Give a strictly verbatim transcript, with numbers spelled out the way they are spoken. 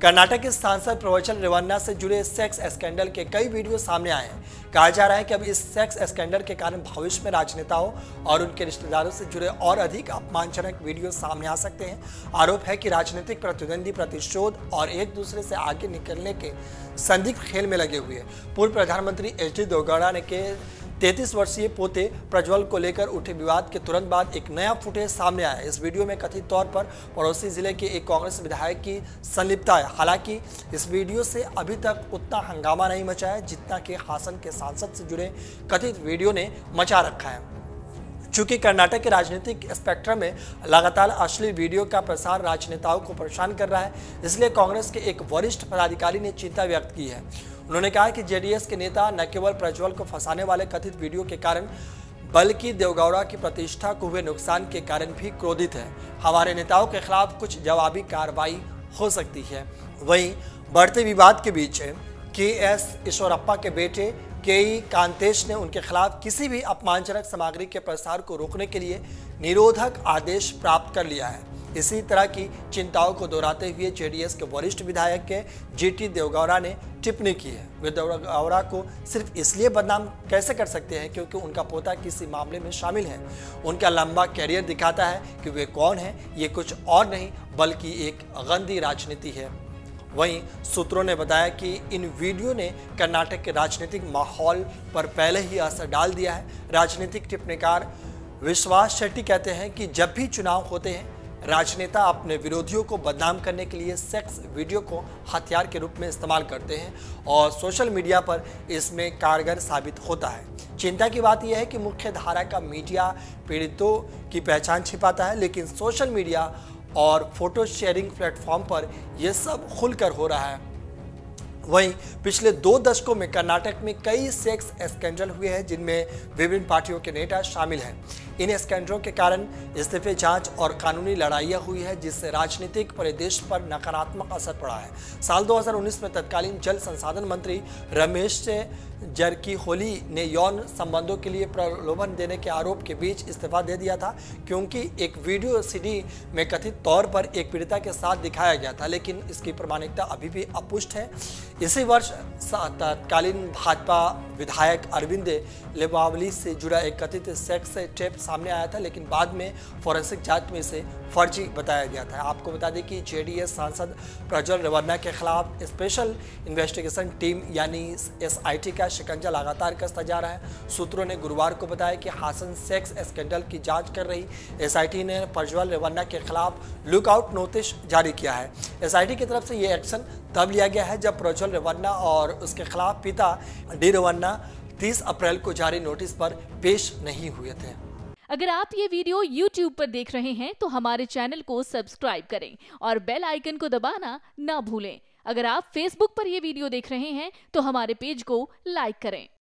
कर्नाटक के सांसद प्रज्वल रेवन्ना से जुड़े सेक्स स्कैंडल के कई वीडियो सामने आए हैं। कहा जा रहा है कि अब इस सेक्स स्कैंडल के कारण भविष्य में राजनेताओं और उनके रिश्तेदारों से जुड़े और अधिक अपमानजनक वीडियो सामने आ सकते हैं। आरोप है कि राजनीतिक प्रतिद्वंदी प्रतिशोध और एक दूसरे से आगे निकलने के संदिग्ध खेल में लगे हुए हैं। पूर्व प्रधानमंत्री एच डी देवगौड़ा ने के तैंतीस वर्षीय पोते प्रज्वल को लेकर उठे विवाद के तुरंत बाद एक नया फुटेज सामने आया। इस वीडियो में कथित तौर पर पड़ोसी जिले के एक कांग्रेस विधायक की संलिप्तता है। हालांकि इस वीडियो से अभी तक उतना हंगामा नहीं मचा है जितना कि हासन के सांसद से जुड़े कथित वीडियो ने मचा रखा है। चूंकि कर्नाटक के राजनीतिक स्पेक्ट्रम में लगातार अश्लील वीडियो का प्रसार राजनेताओं को परेशान कर रहा है, इसलिए कांग्रेस के एक वरिष्ठ पदाधिकारी ने चिंता व्यक्त की है। उन्होंने कहा कि जेडीएस के नेता न केवल प्रज्वल को फंसाने वाले कथित वीडियो के कारण बल्कि देवगौड़ा की प्रतिष्ठा को हुए नुकसान के कारण भी क्रोधित है। हमारे नेताओं के खिलाफ कुछ जवाबी कार्रवाई हो सकती है। वहीं बढ़ते विवाद के बीच के एस ईश्वरप्पा के बेटे के ई कांतेश ने उनके खिलाफ किसी भी अपमानजनक सामग्री के प्रसार को रोकने के लिए निरोधक आदेश प्राप्त कर लिया है। इसी तरह की चिंताओं को दोहराते हुए जेडीएस के वरिष्ठ विधायक के जीटी देवगौड़ा ने टिप्पणी की है। वे देवगौड़ा को सिर्फ इसलिए बदनाम कैसे कर सकते हैं क्योंकि उनका पोता किसी मामले में शामिल है। उनका लंबा कैरियर दिखाता है कि वे कौन है, ये कुछ और नहीं बल्कि एक गंदी राजनीति है। वहीं सूत्रों ने बताया कि इन वीडियो ने कर्नाटक के राजनीतिक माहौल पर पहले ही असर डाल दिया है। राजनीतिक टिप्पणीकार विश्वास शेट्टी कहते हैं कि जब भी चुनाव होते हैं राजनेता अपने विरोधियों को बदनाम करने के लिए सेक्स वीडियो को हथियार के रूप में इस्तेमाल करते हैं और सोशल मीडिया पर इसमें कारगर साबित होता है। चिंता की बात यह है कि मुख्य धारा का मीडिया पीड़ितों की पहचान छिपाता है, लेकिन सोशल मीडिया और फोटो शेयरिंग प्लेटफॉर्म पर यह सब खुलकर हो रहा है। वहीं पिछले दो दशकों में कर्नाटक में कई सेक्स स्कैंडल हुए हैं जिनमें विभिन्न पार्टियों के नेता शामिल हैं। इन स्कैंडलों के कारण इस्तीफे, जांच और कानूनी लड़ाइयां हुई है जिससे राजनीतिक परिदृश्य पर नकारात्मक असर पड़ा है। साल दो हज़ार उन्नीस में तत्कालीन जल संसाधन मंत्री रमेश जरकीहोली ने यौन संबंधों के लिए प्रलोभन देने के आरोप के बीच इस्तीफा दे दिया था क्योंकि एक वीडियो सीडी में कथित तौर पर एक पीड़िता के साथ दिखाया गया था, लेकिन इसकी प्रामाणिकता अभी भी अपुष्ट है। इसी वर्ष तत्कालीन भाजपा विधायक अरविंद लिंबावली से जुड़ा एक कथित सेक्स टेप सामने आया था, लेकिन बाद में फोरेंसिक जांच में इसे फर्जी बताया गया था। आपको बता दें कि जेडीएस सांसद प्रज्वल रेवन्ना के खिलाफ स्पेशल इन्वेस्टिगेशन टीम यानी एसआईटी का शिकंजा लगातार कसता जा रहा है। सूत्रों ने गुरुवार को बताया कि हासन सेक्स स्कैंडल की जांच कर रही एसआईटी ने प्रज्वल रेवन्ना के खिलाफ लुकआउट नोटिस जारी किया है। एसआईटी की तरफ से ये एक्शन तब लिया गया है जब प्रज्वल रेवन्ना और उसके खिलाफ पिता डी रेवन्ना तीस अप्रैल को जारी नोटिस पर पेश नहीं हुए थे। अगर आप ये वीडियो यूट्यूब पर देख रहे हैं तो हमारे चैनल को सब्सक्राइब करें और बेल आइकन को दबाना ना भूलें। अगर आप फेसबुक पर यह वीडियो देख रहे हैं तो हमारे पेज को लाइक करें।